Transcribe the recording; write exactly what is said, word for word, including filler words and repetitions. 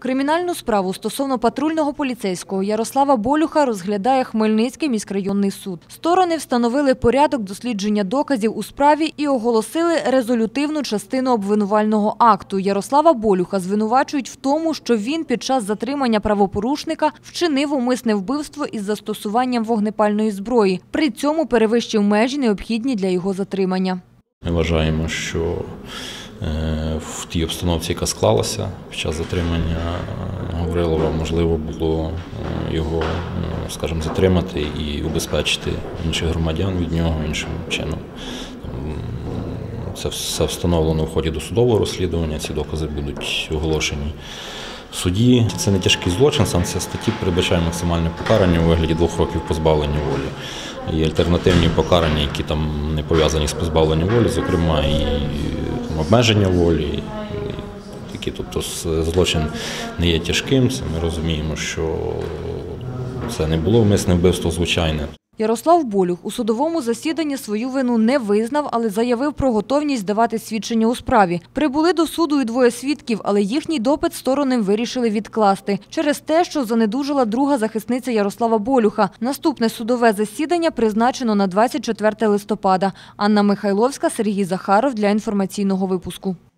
Кримінальну справу стосовно патрульного поліцейського Ярослава Болюха розглядає Хмельницький міськрайонний суд. Сторони встановили порядок дослідження доказів у справі і оголосили резолютивну частину обвинувального акту. Ярослава Болюха звинувачують в тому, що він під час затримання правопорушника вчинив умисне вбивство із застосуванням вогнепальної зброї. При цьому перевищив межі, необхідні для його затримання. Ми вважаємо, що в тій обстановці, яка склалася під час затримання Гаврилова, можливо було його, скажімо, затримати і убезпечити інших громадян від нього іншим чином. Це все встановлено в ході досудового розслідування, ці докази будуть оголошені в суді. Це не тяжкий злочин, санкція статті передбачає максимальне покарання у вигляді двох років позбавлення волі. Є альтернативні покарання, які там не пов'язані з позбавленням волі, зокрема і обмеження волі, такі, тобто злочин не є тяжким, це ми розуміємо, що це не було вмисне вбивство звичайне. Ярослав Болюх у судовому засіданні свою вину не визнав, але заявив про готовність давати свідчення у справі. Прибули до суду і двоє свідків, але їхній допит сторони вирішили відкласти через те, що занедужала друга захисниця Ярослава Болюха. Наступне судове засідання призначено на двадцять четверте листопада. Анна Михайловська, Сергій Захаров для інформаційного випуску.